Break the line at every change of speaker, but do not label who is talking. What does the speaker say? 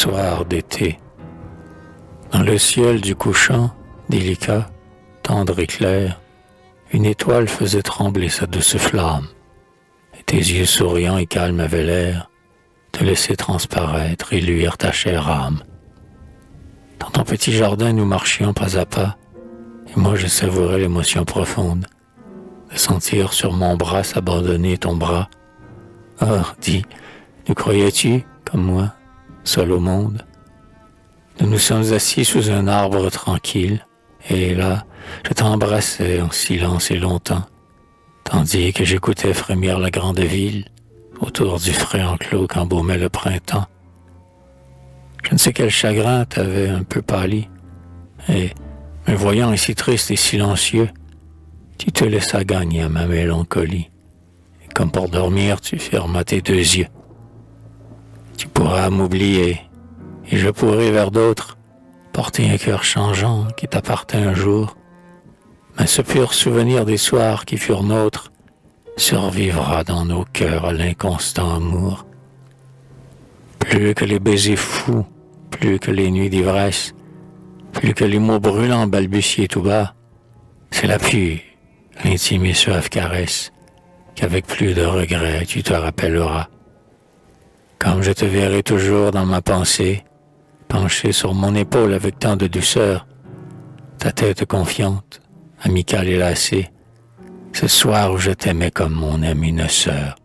soir d'été. Dans le ciel du couchant, délicat, tendre et clair, une étoile faisait trembler sa douce flamme, et tes yeux souriants et calmes avaient l'air de laisser transparaître et luire ta chère âme. Dans ton petit jardin, nous marchions pas à pas, et moi je savourais l'émotion profonde de sentir sur mon bras s'abandonner ton bras. Oh, dis, nous croyais-tu, comme moi, seul au monde? Nous nous sommes assis sous un arbre tranquille, et là, je t'embrassais en silence et longtemps, tandis que j'écoutais frémir la grande ville autour du frais enclos qu'embaumait le printemps. Je ne sais quel chagrin t'avait un peu pâli, et, me voyant ainsi triste et silencieux, tu te laissas gagner à ma mélancolie, et comme pour dormir, tu fermas tes deux yeux. Tu pourras m'oublier, et je pourrai vers d'autres porter un cœur changeant qui t'appartint un jour, mais ce pur souvenir des soirs qui furent nôtres survivra dans nos cœurs à l'inconstant amour. Plus que les baisers fous, plus que les nuits d'ivresse, plus que les mots brûlants balbutiés tout bas, c'est la pure, l'intime et suave caresse qu'avec plus de regret tu te rappelleras. Comme je te verrai toujours dans ma pensée, penché sur mon épaule avec tant de douceur, ta tête confiante, amicale et lassée, ce soir où je t'aimais comme mon amie une sœur.